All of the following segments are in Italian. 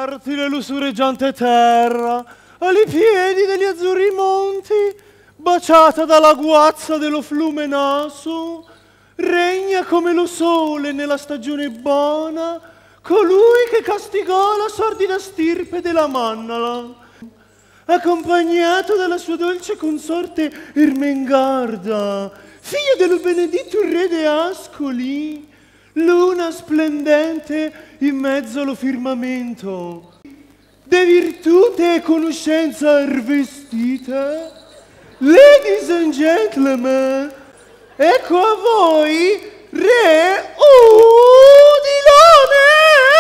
fertile lussureggiante terra, ai piedi degli azzurri monti, baciata dalla guazza dello flume naso, regna come lo sole nella stagione buona, colui che castigò la sordida stirpe della Mannala, accompagnato dalla sua dolce consorte Ermengarda, figlia dello benedetto re de Ascoli, luna splendente in mezzo allo firmamento, de virtute e conoscenza rivestite. Ladies and gentlemen, ecco a voi Re Udilone!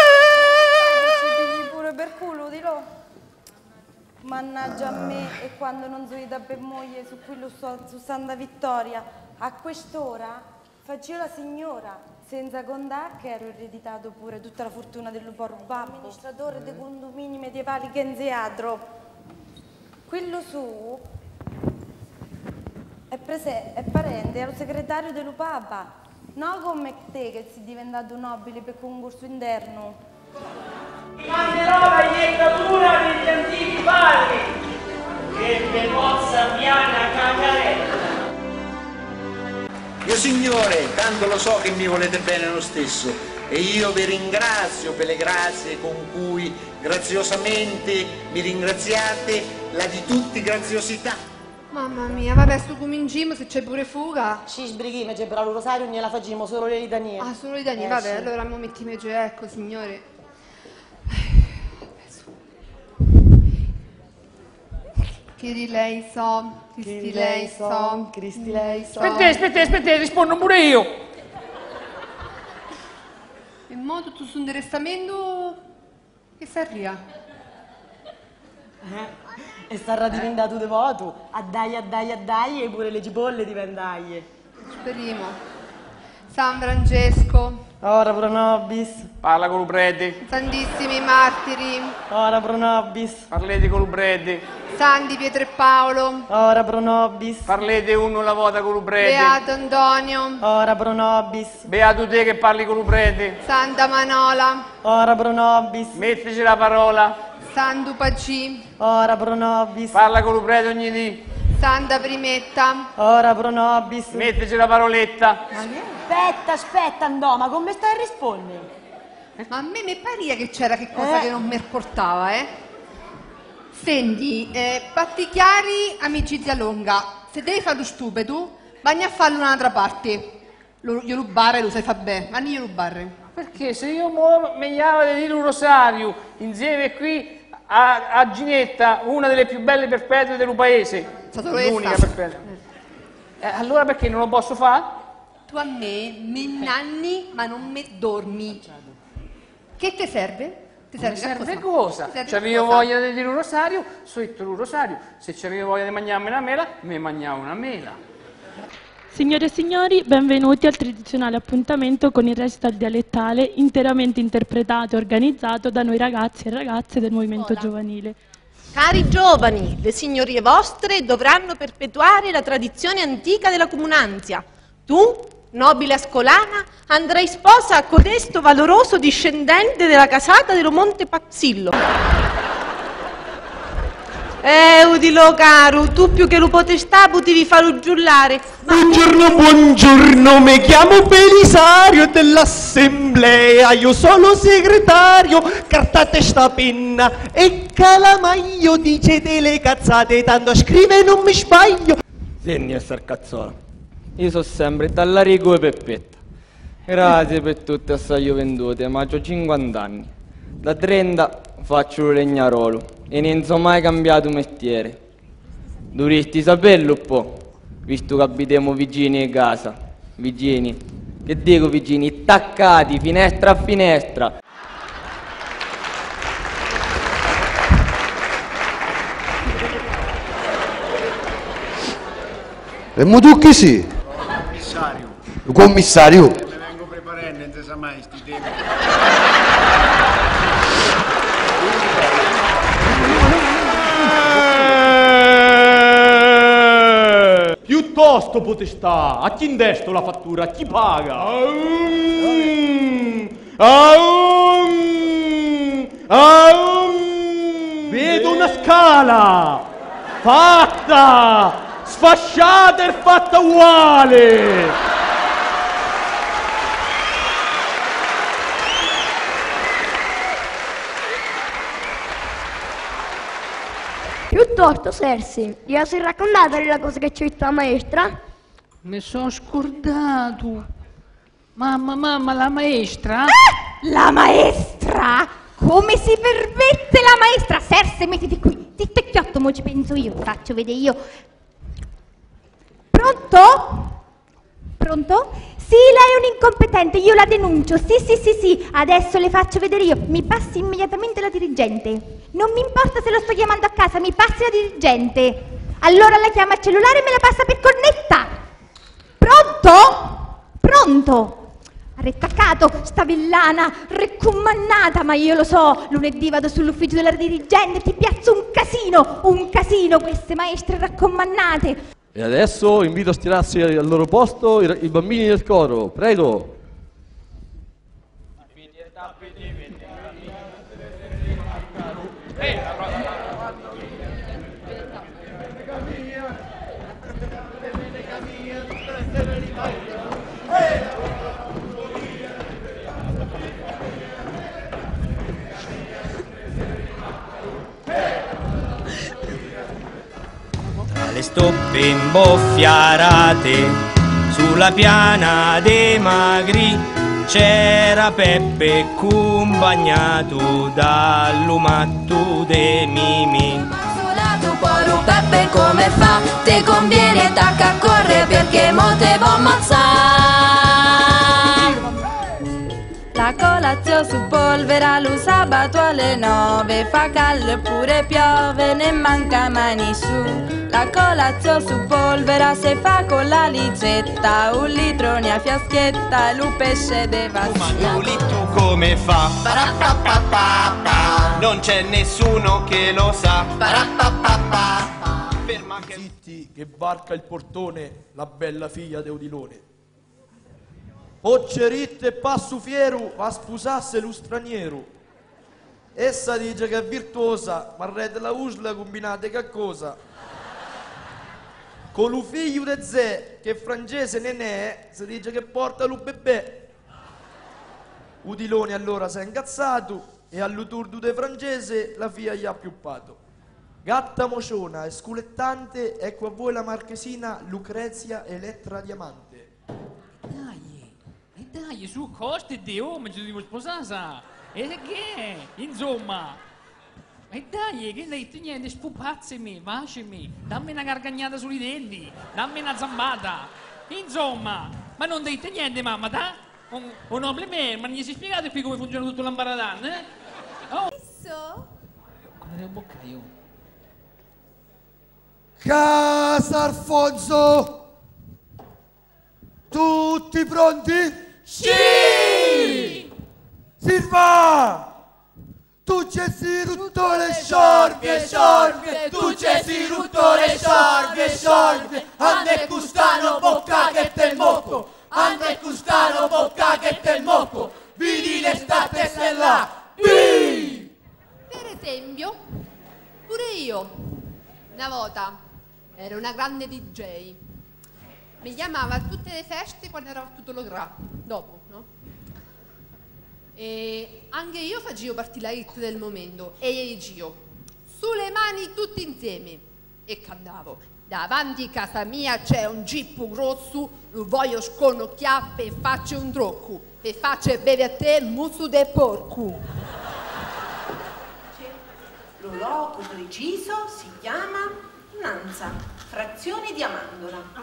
Ci pure per culo, Udilò. Mannaggia a me, e quando non sono da per moglie su quello su Santa Vittoria, a quest'ora faccio la signora, senza contare che ero ereditato pure tutta la fortuna del lupo babbo, amministratore dei condomini medievali Genzeadro. Quello su è parente allo segretario del Lupapa, non come te che sei diventato nobile per concorso interno. Ti manderò la iettatura degli antichi padri, che te possa piana cagarella. Io signore, tanto lo so che mi volete bene lo stesso, e io vi ringrazio per le grazie con cui graziosamente mi ringraziate, la di tutti graziosità. Mamma mia, vabbè, sto cominciamo se c'è pure fuga. Ci sbrighiamo, c'è però il rosario non gliela facciamo, solo le litanie. Ah, solo litanie, vabbè, sì. allora mi mettiamo giù, ecco, signore. Chiedi lei so, Cristi lei so, Cristi lei so. Aspetta, rispondo pure io. In modo tu sul interessamento che sarria? E sarà diventato devoto. Addai, e pure le cipolle diventai. Speriamo. San Francesco. Ora pro nobis. Parla con il prete. Santissimi martiri. Ora pro nobis. Parlete con il prete. Santi Pietro e Paolo. Ora pro nobis. Parlete uno la volta con il prete. Beato Antonio. Ora pro nobis. Beato te che parli con il prete. Santa Manola. Ora pro nobis. Mettici la parola. Santo Pacì. Ora pro nobis. Parla con il prete ogni dì. Santa Primetta. Ora pro nobis. Mettici la paroletta. Aspetta, Andò, ma come stai a rispondere? Ma a me mi pare che c'era che cosa che non mi portava, Senti, patti chiari, amicizia lunga. Se devi fare lo stupido, vai a farlo da un'altra parte. Glielo barre, lo sai fa bene. Ma glielo barre. Perché se io mi chiamo di dire un rosario insieme qui a Ginetta, una delle più belle perpetue del paese, l'unica perpetua. Allora perché non lo posso fare? Tu a me mi nanni ma non mi dormi. Che ti serve? Ti serve cosa? Se avevo voglia di dire un rosario, sotto un rosario. Se c'avevo voglia di mangiarmi una mela, mi mangiavo una mela. Signore e signori, benvenuti al tradizionale appuntamento con il recital dialettale interamente interpretato e organizzato da noi ragazzi e ragazze del movimento giovanile. Cari giovani, le signorie vostre dovranno perpetuare la tradizione antica della comunanzia. Tu, nobile ascolana, andrai sposa a codesto valoroso discendente della casata dello Monte Pazzillo. Udilo caro, tu più che lo potestà potevi farlo giullare. Buongiorno, mi chiamo Belisario dell'assemblea, io sono segretario, cartate sta penna e calamaio, dice delle cazzate, tanto scrive non mi sbaglio. Senti essere cazzola, io so sempre Tallarico e Peppetta. Grazie per tutte assai gioventute, ma ho 50 anni. Da 30 faccio il legnarolo e non so mai cambiato mestiere. Dovresti saperlo un po', visto che abitiamo vicini a casa. Vicini, che dico vicini, attaccati finestra a finestra. E mo tu chi sei? Commissario. Il commissario? Me vengo preparando, non si sa mai sti tempi. Piuttosto potestà, a chi indesto la fattura, a chi paga? una scala! Fatta! Sfasciata e fatta uguale! Piuttosto, Sersi, io si raccontata la cosa che ci ha detto la maestra? Mi sono scordato. Mamma, la maestra? La maestra? Come si permette la maestra? Serse, mettiti qui. Zitto e chiotto, mo ci penso io, ti faccio vedere io. Pronto? Pronto? Sì, lei è un incompetente, io la denuncio. Sì, adesso le faccio vedere io. Mi passi immediatamente la dirigente. Non mi importa se lo sto chiamando a casa, mi passi la dirigente. Allora la chiama al cellulare e me la passa per cornetta. Pronto? Pronto? Arrettaccato, sta villana, raccomandata, ma io lo so, lunedì vado sull'ufficio della dirigente e ti piazzo un casino, queste maestre raccomandate. E adesso invito a stirarsi al loro posto i bambini del coro, prego. Le stoppe imboffiarate sulla piana dei magri c'era Peppe accompagnato dall'umatto de Mimì. Suonato poi Peppe come fa? Te conviene attacca a correre perché mo te vo ammazzare. La colazione su polvera lo sabato alle 9 fa caldo eppure piove ne manca mani su. La colazione su polvera se fa con la licetta, un litro a fiaschetta, lo pesce deve Ma lì tu come fa? Non c'è nessuno che lo sa. Ferma che... Zitti che varca il portone la bella figlia de Odilone. Pocceritte e passu fieru a spusasse lo straniero. Essa dice che è virtuosa, ma re della usla combinate che cosa? Con lo figlio de zè, che francese nenè, si dice che porta lo bebè. Udilone allora si è incazzato e all'uturdo de francese la figlia gli ha piuppato. Gatta mociona e sculettante, ecco a voi la marchesina Lucrezia Elettra Diamante. Dai, su, costi di ma ci devo sposare. E che? Insomma. E dai, che ne hai niente, spupazzimi, vascimi, dammi una gargagnata sui denti, dammi una zambata. Insomma, ma non dite niente, mamma, da? Un nobile me, ma non gli si spiegate qui come funziona tutto l'ambaradan, eh? Oh! Come ne boccaio? Casa Alfonso! Tutti pronti? Sì! Silva! Tu c'è si rutto le sciorbe, tu c'è si rutto le sciorbe, ande custano bocca che te mocco, ande custano bocca che te mocco, vidi l'estate se là, Per esempio, pure io, una volta, ero una grande DJ. Mi chiamava a tutte le feste quando ero a tutto lo gra, dopo, no? E anche io facevo partire la hit del momento e gli dicevo, sulle mani tutti insieme, e cantavo, davanti a casa mia c'è un jeep grosso, lo voglio sconocchiare e faccio un trocco, e faccio bere a te muso de porco. L'oloco preciso si chiama nanza, frazione di amandola.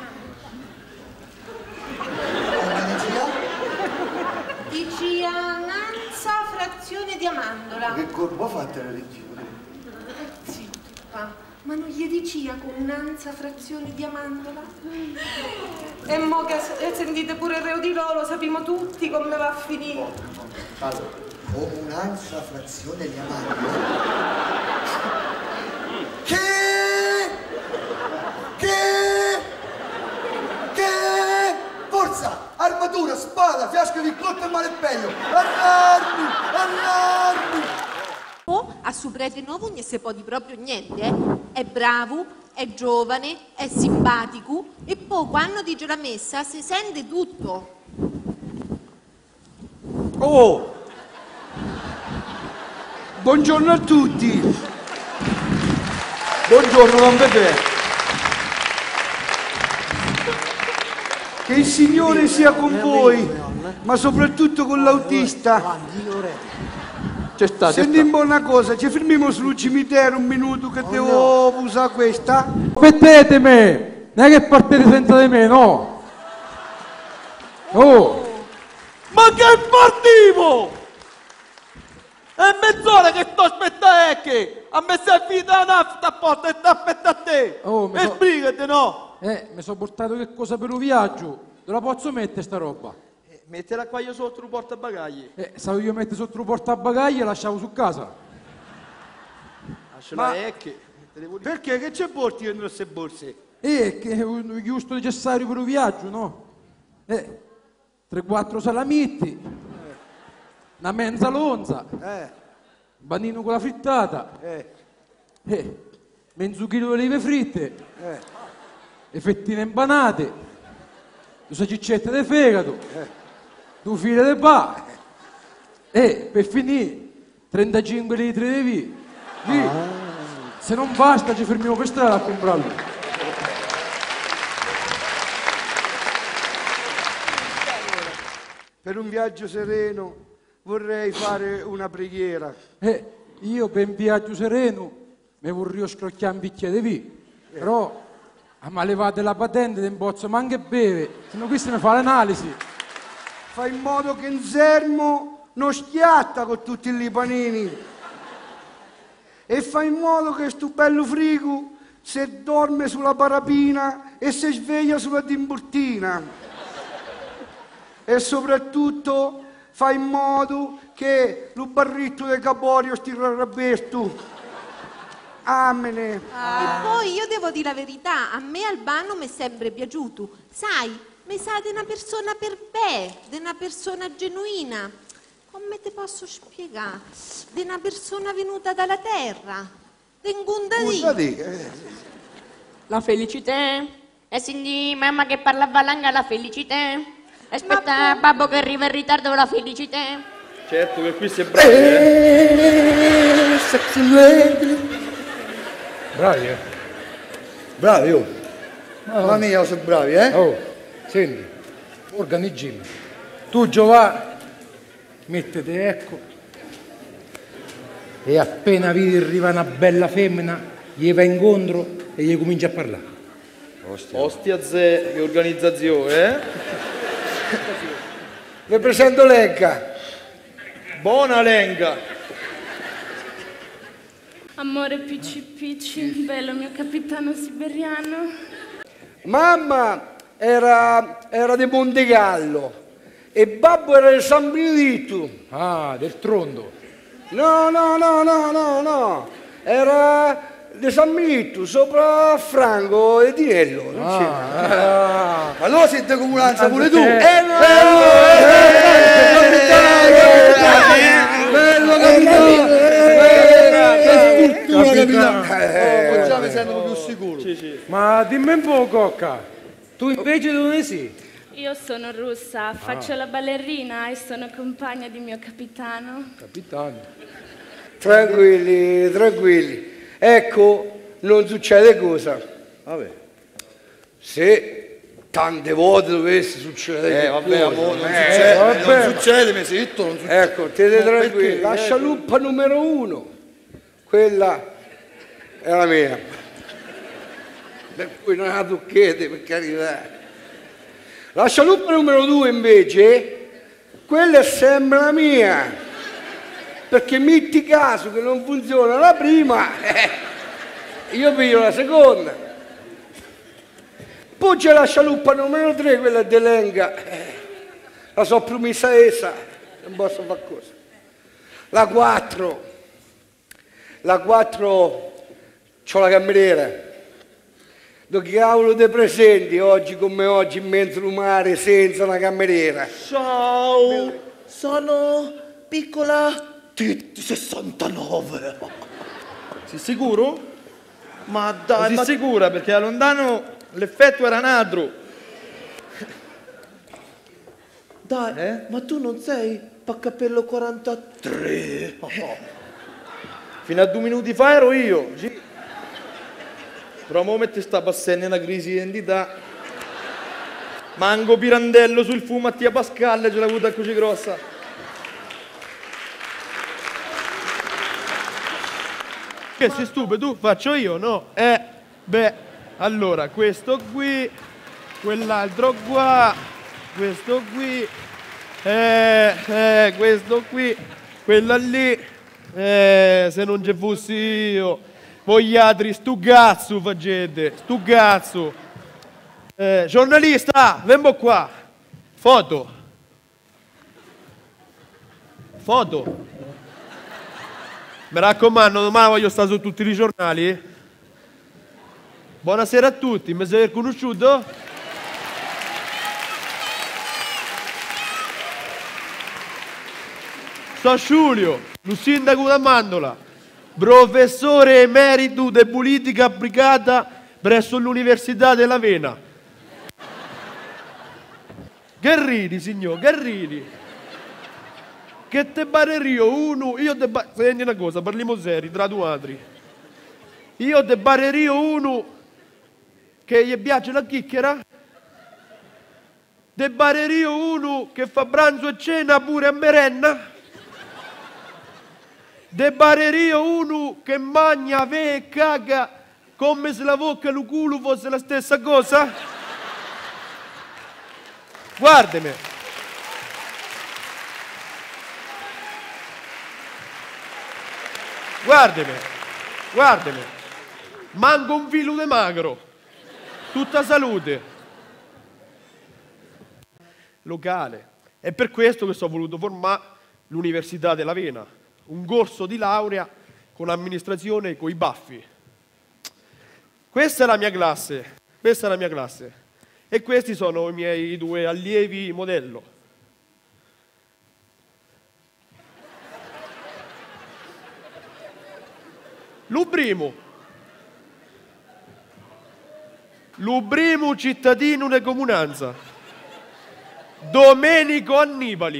Dici nanza, frazione di amandola. Che colpo ha fatto la regia? Zitto, pa. Ma non gli dici con nanza, frazione di amandola? E mo che sentite pure il reo di loro, sappiamo tutti come va a finire. Allora, ho un'anza frazione di amandola. Che? Forza! Armatura, spada, fiasco di cotto e malepeglio! Allarmi! a suo prete nuovo non si può di proprio niente, eh? È bravo, è giovane, è simpatico e poi quando dice la messa si sente tutto. Oh! Buongiorno a tutti! Buongiorno, Don Pepe! Che il Signore sia con voi, ma soprattutto con l'autista. Sentiamo una cosa, ci fermiamo sul cimitero un minuto che devo usare questa? Aspettatemi! Non è che partite senza di me, no? Oh! Ma che partivo? È mezz'ora che sto aspettando che a me si è finita la nafta a porta e sta aspettando a te. Oh, e sbrigati, no? Mi sono portato che cosa per un viaggio. Dove la posso mettere sta roba? Mettila qua io sotto il portabagagli. Se io metto sotto il portabagagli e lasciavo su casa. Lasciala che... Perché? Che ci porti dentro queste borse? Che è un giusto necessario per un viaggio, no? 3-4 salamitti, una mezza lonza, un panino con la frittata, mezzo chilo di olive fritte, le fettine impanate, 2 salsiccette di fegato, 2 file di pa e per finire 35 litri di vino. Se non basta ci fermiamo per strada a comprarlo. Per un viaggio sereno vorrei fare una preghiera. Io per un viaggio sereno mi vorrei scrocchiare un bicchiere di vino, però a me levate la patente non posso manco bere, se no questo mi fa l'analisi. Fai in modo che in Sermo non schiatta con tutti i panini e fai in modo che sto bello frigo se dorme sulla parapina e si sveglia sulla timburtina. E soprattutto fai in modo che lo barritto del caporio stia rabbesto. Amene. E poi io devo dire la verità, a me Albano mi è sempre piaciuto. Sai, mi sa di una persona per bene, di una persona genuina. Come ti posso spiegare? Di una persona venuta dalla terra. Di un gundadì. La felicità. E quindi mamma che parlava langa la felicità. Aspetta, babbo che arriva in ritardo la felicità. Certo che qui si è bravi, Bravi, Bravi, oh. Mamma mia, sono bravi, Oh, senti, organizziamo. Tu Giovanni, mettete ecco. E appena vedi arriva una bella femmina, gli va incontro e gli comincia a parlare. Ostia ze, che organizzazione, Vi presento Lenca. Buona Lenca. Amore picci picci, bello mio capitano siberiano. Mamma era di Montegallo e babbo era di San Benedetto. Ah, del Trondo. No. Era di San Benedetto, sopra Franco e Dinello. Allora siete comunanza pure tu. Bello capitano. Già mi sento più sicuro. Ma dimmi un po', Cocca, tu invece dove sei? Io sono russa, faccio la ballerina e sono compagna di mio capitano. Capitano. Tranquilli. Ecco, non succede cosa. Vabbè. Se tante volte dovesse succedere vabbè, amore, non succede, mi sento, non succede. Ecco, tieni tranquilli. La scialuppa numero 1, quella è la mia. Per cui non la tocchete, per carità. La scialuppa numero 2 invece, quella è sempre la mia. Perché metti caso che non funziona la prima, io piglio la seconda. Poi c'è la scialuppa numero 3, quella di Lenga. La so promessa essa, non posso fare cosa. La 4, c'ho la cameriera. Dove cavolo te presenti oggi come oggi in mezzo al mare senza una cameriera? Ciao, sono piccola Titti 69. Sei sicuro? Ma dai, Sei sicura? Perché da lontano l'effetto era un altro. Dai, ma tu non sei Paccapello 43? Fino a 2 minuti fa ero io. Sì. Però mo mette sta passando una crisi di identità. Mango Pirandello sul fu Mattia Pascal, ce l'ha avuta così grossa. Che sei stupido? Tu faccio io, no? Beh, allora, questo qui, quell'altro qua, questo qui, questo qui, quella lì, se non ci fossi io, voi gli altri, stu cazzo facete, stu cazzo. Giornalista, vengo qua, foto. Mi raccomando, domani voglio stare su tutti i giornali. Buonasera a tutti, mi siete riconosciuto? Sono Giulio, lo sindaco da Mandola, professore emerito di politica applicata presso l'Università della Vena. Che ridi, signor, che ridi? Che te pare uno, senti una cosa, parliamo seri, tra due altri. Io te pare uno che gli piace la chiacchiera? Te pare uno che fa pranzo e cena pure a merenda? Te pare uno che mangia, ve e caga come se la bocca e il culo fosse la stessa cosa? Guardami. Guardami, manco un filo di magro, tutta salute. Locale. È per questo che ho voluto formare l'Università della Vena, un corso di laurea con amministrazione coi baffi. Questa è la mia classe, e questi sono i miei 2 allievi modello. L'ubrimo cittadino di comunanza, Domenico Annibali.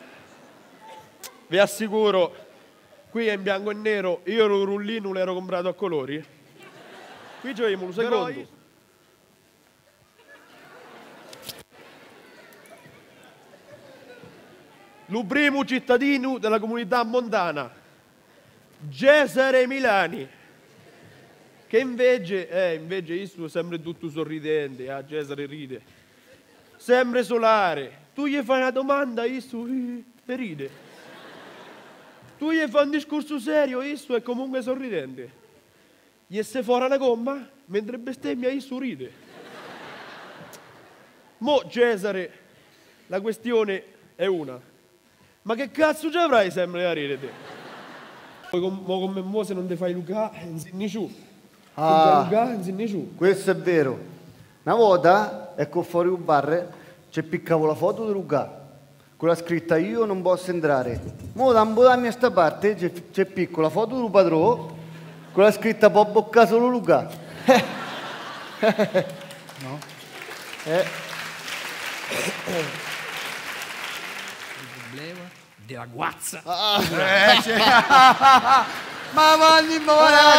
Vi assicuro, qui è in bianco e nero, io il rullino l'ero comprato a colori. Qui giochiamo un secondo. L'ubrimo cittadino della comunità montana, Cesare Milani, che invece io sempre tutto sorridente, Cesare ride, sempre solare. Tu gli fai una domanda, isso ride. Tu gli fai un discorso serio, isso è comunque sorridente. Gli se fuori una gomma, mentre bestemmia, isso ride. Mo Cesare, la questione è una. Ma che cazzo ci avrai sempre a ridere te? Come mo se non ti fai Luca, insinni giù. Questo è vero. Una volta, ecco fuori un bar, c'è piccavo la foto di Luca, con la scritta io non posso entrare. Mo da un po' da mia sta parte c'è piccola foto di un padrone, con la scritta può boccare solo Luca. No? Della guazza. Ma avanti un po',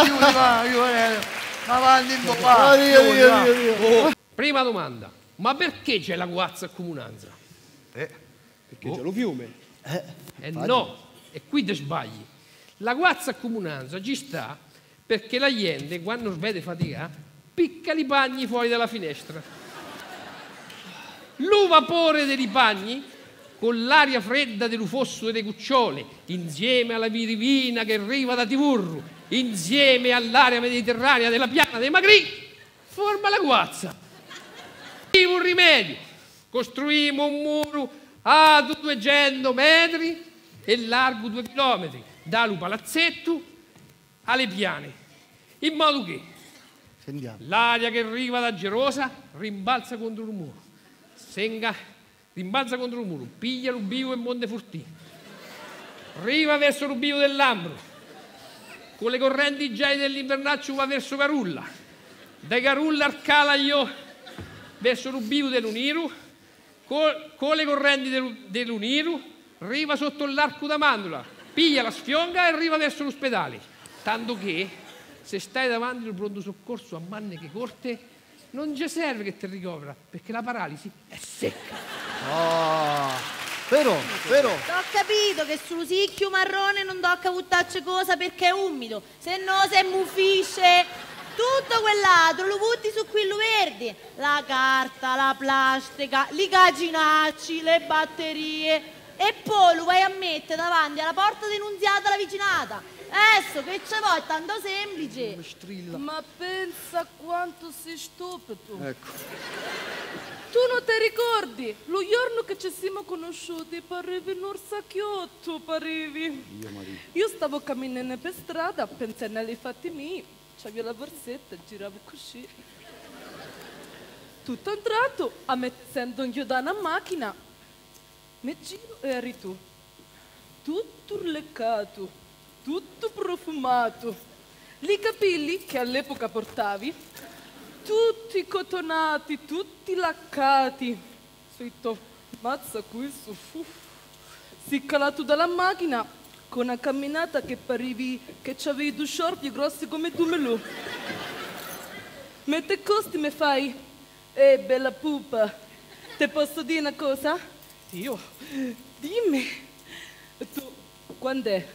ma avanti un po'. Prima domanda, ma perché c'è la guazza a comunanza? Perché c'è lo fiume. No, e qui ti sbagli. La guazza a comunanza ci sta perché la gente, quando vede fatica, picca i pagni fuori dalla finestra. Lo vapore dei pagni con l'aria fredda del fosso delle cucciole, insieme alla virivina che arriva da Tivurru, insieme all'aria mediterranea della piana dei Magri, forma la guazza. Un rimedio, costruimo un muro alto 200 metri e largo 2 chilometri, dallo palazzetto alle piane, in modo che l'aria che arriva da Gerosa rimbalza contro il muro, rimbalza contro il muro, piglia l'Ubivo e Montefortino. riva verso l'ubivo del Lambro, con le correnti gelide dell'Invernaccio va verso Carulla, da Carulla al Calaglio verso l'ubivo dell'Uniru, con le correnti dell'Uniru, riva sotto l'arco da Mandula, piglia la sfionga e arriva verso l'ospedale. Tanto che, se stai davanti al pronto soccorso a maniche corte, non ci serve che ti ricovera, perché la paralisi è secca. Vero, vero. Ho capito che sul sicchio marrone non tocca buttarci cosa perché è umido, se no si muffisce. Tutto quell'altro lo butti su quello verde, la carta, la plastica, i caginacci, le batterie e poi lo vai a mettere davanti alla porta denunziata alla vicinata. Adesso che ce vuoi, è tanto semplice. Ma pensa quanto sei stupido. Ecco. Tu non ti ricordi? Lo giorno che ci siamo conosciuti parevi un orsacchiotto, parevi. Io stavo camminando per strada, pensando ai fatti miei, c'avevo la borsetta, giravo così. Tutto a un tratto, a me sento inchiodare una macchina, mi giro e eri tu. Tutto leccato, tutto profumato. I capelli che all'epoca portavi, tutti cotonati, tutti laccati. Sento, mazza questo, si calato dalla macchina con una camminata che parevi che c'avevi due short grossi come tu melù. Mette costi mi fai, bella pupa, te posso dire una cosa? Io, dimmi. E tu, quando è?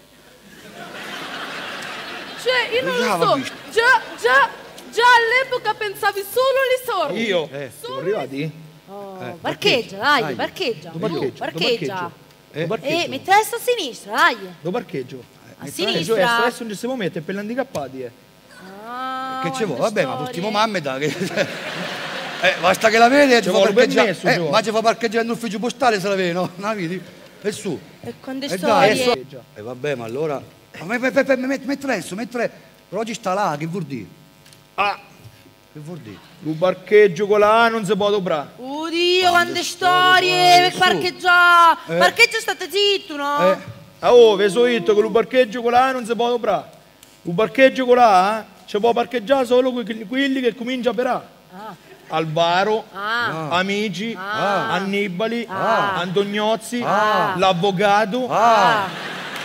Cioè, io non lo so, già all'epoca pensavi solo alle sordi. Io? Siamo arrivati? Parcheggia, dai, parcheggia. Parcheggia. Metti la testa a sinistra, dai. Dove parcheggio? A sinistra. Adesso non ci siamo mettere per gli handicappati. Che ci vuole? Vabbè, ma portiamo Mammeta. Basta che la vedi e ci fa parcheggiare. Ma ci fa parcheggiare nell'ufficio postale se la vedi, no? Non la vedi? E su. E quante storie? Vabbè, ma allora... Metti adesso. Però oggi sta là, che vuol dire? Che vuol dire? Il parcheggio con la A non si può dobrare. Oddio, quante storie per parcheggiare. Parcheggia state zitto, no? Vi so detto che il parcheggio con la A non si può dobrare. Il parcheggio con la A ci può parcheggiare solo quelli che cominciano a operare. Alvaro, Amici, Annibali, Antoniozzi, l'avvocato.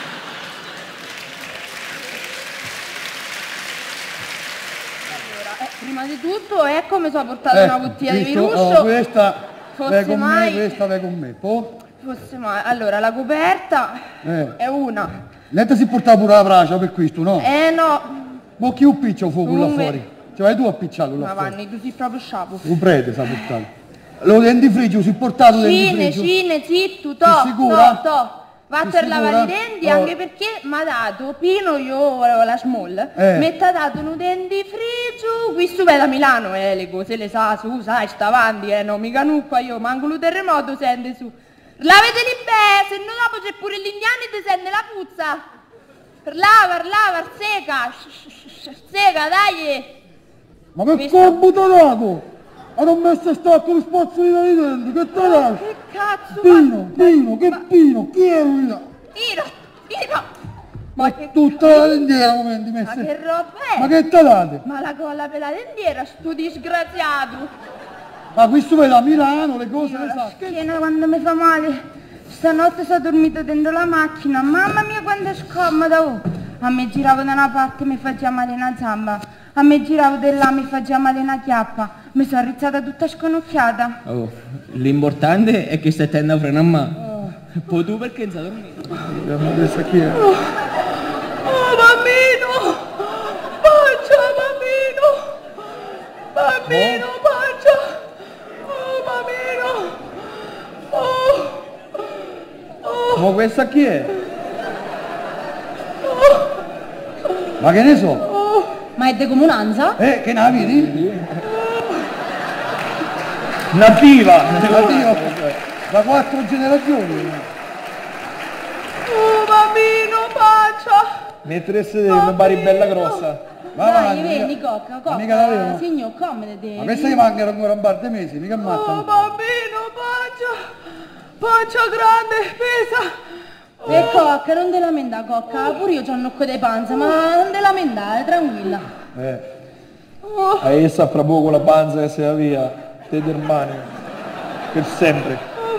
Prima di tutto, ecco, mi sono portato una bottiglia di viruscio. Questa vai con mai... me, questa vai con me. Fosse mai... Allora, la coperta è una. Lei ti si portava pure la brace per questo, no? No. Ma chi un piccio fuoco là fuori? Cioè vai tu a picciarlo là ma fuori? Ma Vanni, tu sei proprio sciapo. Un prete sa portare. Lo dentifricio, si è portato dentifricio? Cine, zitto, sicura? Va per lavare i denti anche perché mi ha dato Pino, io la small, mi ha dato un dentifricio, questo è da Milano, le cose le sa, su, sai, sta avanti, no, mica nucqua, io manco il terremoto sente su. Laveteli bene, se no dopo c'è pure l'indiano e ti sente la puzza. Lava, seca, dai. Ma che computo dato? Ha non messo stacco lo spazio di denti, che te dai? Che cazzo? Pino, che Pino? Chi è lui là? Pino! Ma che tutta la dendiera come ti messa? Ma che roba è? Ma che te date? Ma la colla per la dendiera, sto disgraziato! Ma questo è da Milano, le cose le sa. Schiena quando mi fa male. Stanotte sono dormito dentro la macchina, mamma mia quanto è scomoda! Oh. A me giravo da una parte e mi faceva male una zamba, a me giravo di là e mi faceva male una chiappa. Mi sono rizzata tutta sconocchiata. Oh, l'importante è che stai tenendo a freno a mano. Poi tu perché non sei dormito? Vediamo adesso chi è. Bambino! Pancia, bambino! Pancia! Bambino! Ma questa chi è? Ma che ne so? Ma è de comunanza? Che ne vedi? Nativa, da 4 generazioni. Bambino, pancia! Metteresti una baribella grossa. Dai, vieni, cocca. Mica l'avevo. Signor, come te? Ma questa gli mancano ancora un bar di mesi, mica ammazzano. Bambino, pancia grande, pesa. E cocca, non te lamentare, cocca, pure io c'ho un nocco di panza, ma non te lamentare, tranquilla. E essa fra poco la panza che se va via, te del mani, per sempre.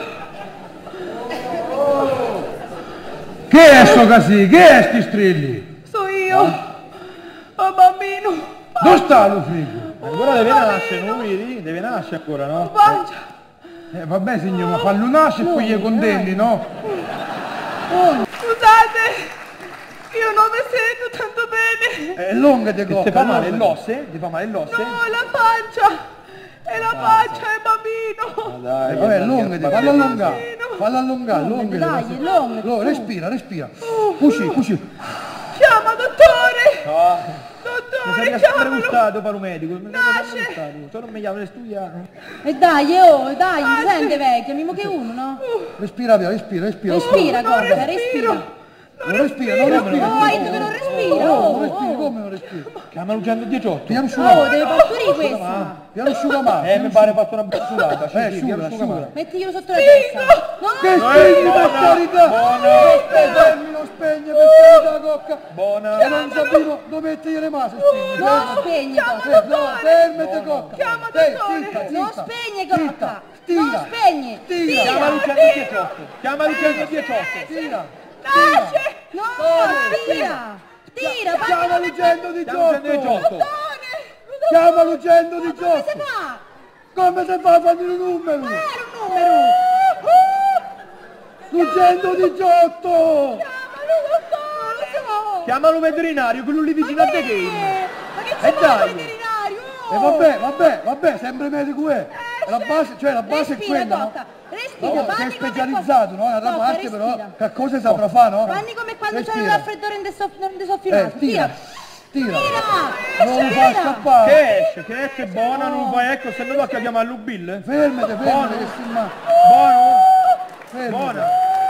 Che è sto casì? Che è sti strilli? So io. Oh bambino. Dove sta lo figlio? Ancora deve nascere, non vedi? Deve nascere ancora, no? Vabbè signor, ma fallo nascere e poi gli condanni, no? Scusate, io non mi sento tanto bene. È lunga di cocca. Ti fa male l'osse? Ti fa male l'osse? No, la pancia. È la pancia, è bambino. Dai, vabbè, allungati, fallo allungare. Fallo allungare, allungati. Dai, allungati. Respira, respira. Così. Chiama dottore. No. Mi sei sempre chiamalo. gustato per un medico. Nasce. Tu non mi chiami studiare. E dai, dai, mi sente vecchia, mimo che uno, no? Respira via, respira. Respira, cocca, respira. Non respira, non respira. No, hai detto che non respira. Non respira, come non respira? Chiamalo 118. Piano asciugamano. Deve partorire questa. Piano asciugamano. Mi pare fatto una bassurata. Asciuga. Mettiglielo sotto la testa. No! Che spegni per carità! Lo spegne per carità, cocca! Buona! E non sapevo dove mettergli le mani, spegni! Non spegne, cocca! No, fermate, cocca! Chiama dottore! Non spegne, cocca! Tira! Non spegne! Chiamalo 118! Chiamalo 118! Tira! Nasce! No, tira! Tira, Chiamalo 118! Dottore! Chiamalo 118! Come si fa? Come si fa a fare un numero? Era un numero! 118! Chiamalo veterinario, quello lì vicino a te che Ma che c'è il veterinario? E vabbè, sempre medico è. La base è quella, no? Respira, No, sei specializzato, no? Alla parte però, che cosa saprà fare, no? Fanni come quando c'è un Respira. raffreddore non ti soffio Tira! Tira! Non lo fa scappare! Che esce buona, non vai, ecco, se no tocca chiamare Lubil. Fermate, che si ma... Buono? Fermate. Buona?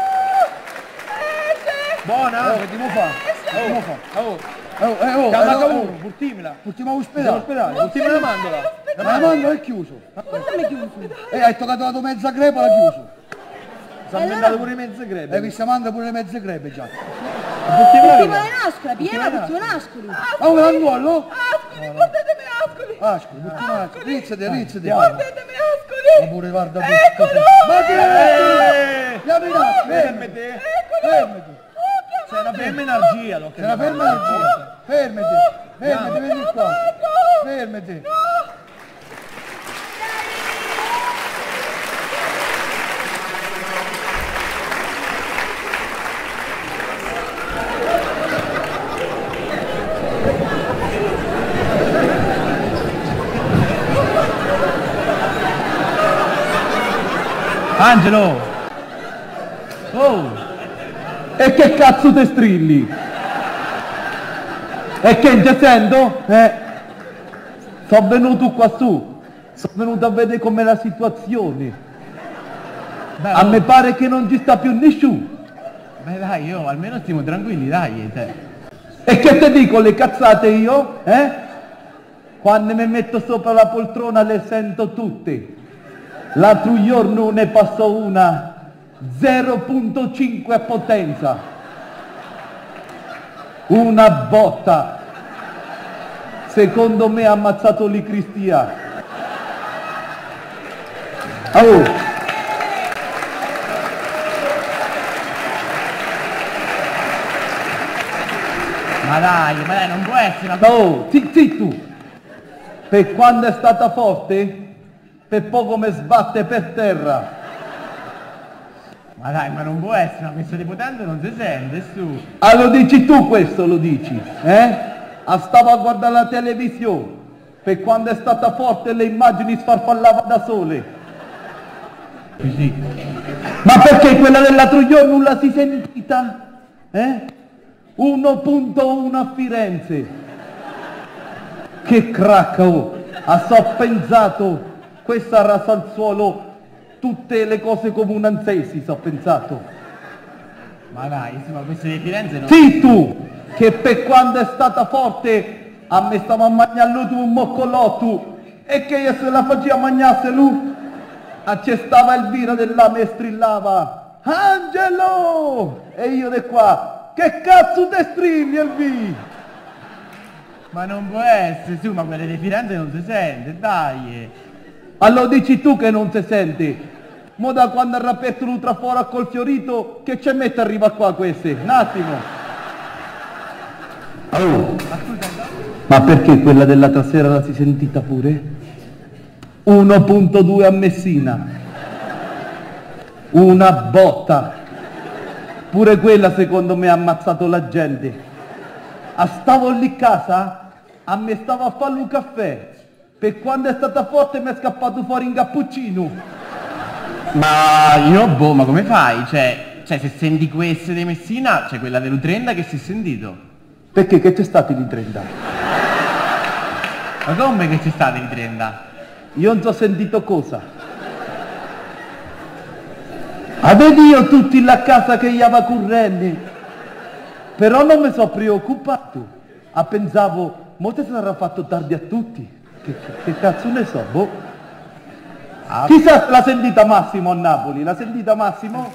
Buona? Che ti fa? Chiamata uno, portimela. Portiamo all'ospedale. Portimela la mandola. La mandola è chiuso. Come è chiuso? Hai toccato mezza crepa, l'ha chiuso. Si è mandato pure mezze crepe. Visto manda pure le mezze crepe già. Portimela Prima via. le nascola, piena, tutti nascoli. Ah, un angolo? Ascoli, portatemi ascoli! Ascoli, portiamo rizzate. Portatemi ascoli! Ma pure guarda Eccolo! Ma che è? Chiami là, Fermate. fermati. C'è una ferma energia. C'è una ferma energia. Fermati, vieni qua. Fermati. Angelo! Oh! E che cazzo te strilli? E che ti sento? Sono venuto qua su, sono venuto a vedere com'è la situazione. A me pare che non ci sta più nessuno. Beh dai, almeno stiamo tranquilli, dai, te. E che te dico le cazzate io? Quando mi metto sopra la poltrona le sento tutte. L'altro giorno ne passò una 0.5 a potenza. Una botta. Secondo me ha ammazzato lì Cristia. Oh. Ma dai, non può essere una cosa... Oh, zitto! Per quando è stata forte, per poco mi sbatte per terra. Ma dai, ma non può essere, una questa di potenza non si sente, su. Ah, lo dici tu questo, lo dici, stavo a guardare la televisione, per quando è stata forte le immagini sfarfallavano da sole. Così. Ma perché quella dell'altro giorno non la si sentita? 1.1 a Firenze. Che cracca, oh! So pensato, questa rasa al suolo, tutte le cose comunanzesi, so pensato. Ma dai, ma questa di Firenze no? Sì, tu! Che per quando è stata forte, a me stava a mangiare un moccolotto, e che io se la faceva mangiasse lui, a c'è stava Elvira della me strillava. Angelo! E io di qua, che cazzo te strilli Elvi? Ma non può essere, su, ma quelle di Firenze non si sente, dai. Allora dici tu che non si sente. Mo da quando ha aperto l'ultraforo a Colfiorito, che ci mette arriva qua queste? Un attimo. Oh. Ma perché quella dell'altra sera la si sentita pure? 1.2 a Messina. Una botta. Pure quella secondo me ha ammazzato la gente. Stavo lì a casa, a me stavo a fare un caffè. Per quando è stata forte mi è scappato fuori in cappuccino. Ma io, boh, ma come fai? Cioè se senti queste di Messina, c'è quella dell'Utrenda che si è sentito. Perché? Che c'è stato in Trenda? Ma come che c'è stato in Trenda? Io non ti ho sentito cosa. Vedi io tutti là a casa che gli aveva corrente. Però non mi sono preoccupato. Pensavo, mo te sarà fatto tardi a tutti. Che cazzo ne so, boh. Chissà l'ha sentita Massimo a Napoli, l'ha sentita Massimo?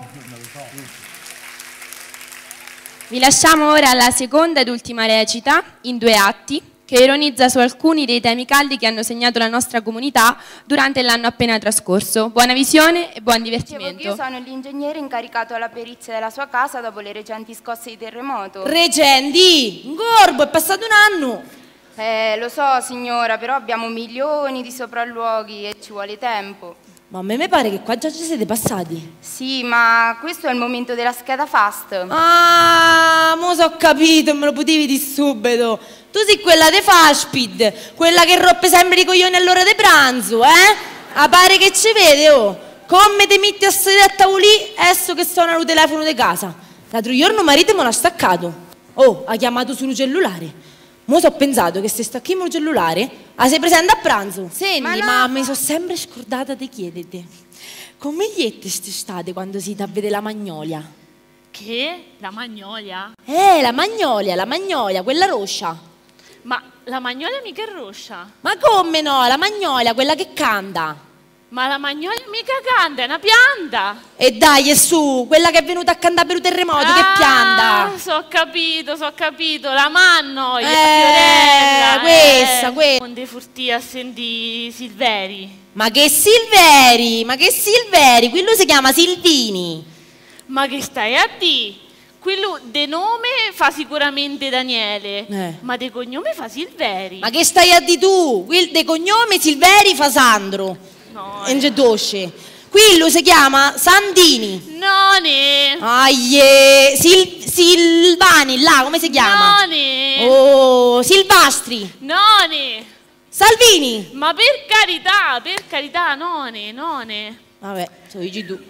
Vi lasciamo ora alla seconda ed ultima recita, in 2 atti, che ironizza su alcuni dei temi caldi che hanno segnato la nostra comunità durante l'anno appena trascorso. Buona visione e buon divertimento. Io sono l'ingegnere incaricato alla perizia della sua casa dopo le recenti scosse di terremoto. Recenti? Gorbo, è passato un anno! Lo so signora, però abbiamo milioni di sopralluoghi e ci vuole tempo. Ma a me pare che qua già ci siete passati. Sì, ma questo è il momento della scheda fast. Ah, mo so capito, me lo potevi dire subito. Tu sei quella de Fashpid, quella che rompe sempre i coglioni all'ora di pranzo, eh? Pare che ci vede, oh. Come te metti a sedere a tavolì, esso che suona il telefono di casa. L'altro giorno marito me l'ha staccato. Oh, ha chiamato sul cellulare. Mo so pensato che se stacchiamo il cellulare, sei presente a pranzo. Senti, ma mi sono sempre scordata di chiederti. Come gli state quando siete a vedere la Magnolia? Che? La Magnolia? La Magnolia, quella rossa. Ma la Magnolia mica è rossa. Ma come no? La Magnolia, quella che canta. Ma la Magnolia mica canta, è una pianta. E dai, è su, quella che è venuta a cantare per un terremoto, che pianta. So capito, la Magnolia, Fiorella. Questa. Non te furti a sentire Silveri. Ma che Silveri? Quello si chiama Silvini. Ma che stai a dire? Quello de nome fa sicuramente Daniele, ma de cognome fa Silveri. Ma che stai a dire tu? De cognome Silveri fa Sandro. No. Engedosce. Quello si chiama Sandini. None. Aie. Silvani, là, come si chiama? None. Oh, Silvastri. None. Salvini. Ma per carità, none. Vabbè, so dici tu.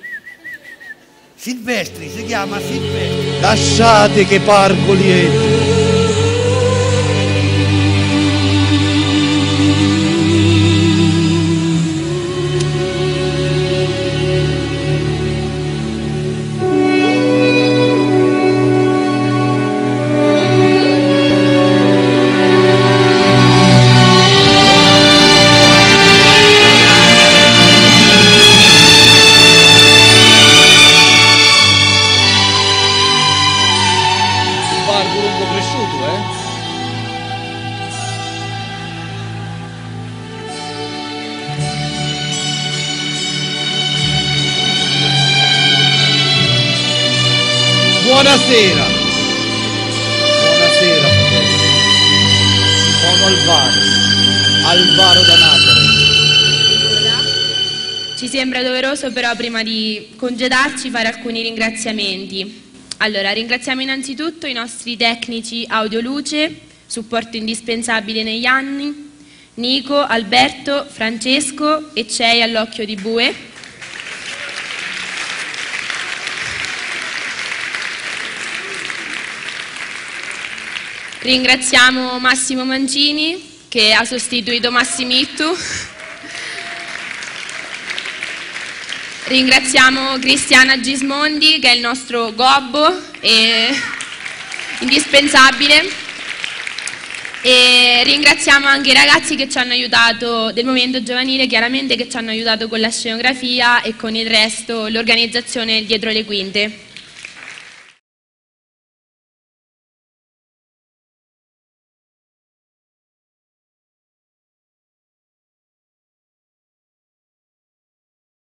Silvestri, si chiama Silvestri. Lasciate che pargoli Buonasera, fratelli. Sono Alvaro da Napoli. Ci sembra doveroso però prima di congedarci fare alcuni ringraziamenti. Allora, ringraziamo innanzitutto i nostri tecnici audioluce, supporto indispensabile negli anni, Nico, Alberto, Francesco e Cei all'occhio di bue. Ringraziamo Massimo Mancini che ha sostituito Massimittu. Ringraziamo Cristiana Gismondi che è il nostro gobbo e indispensabile. E ringraziamo anche i ragazzi che ci hanno aiutato, del movimento giovanile chiaramente, che ci hanno aiutato con la scenografia e con il resto, l'organizzazione dietro le quinte.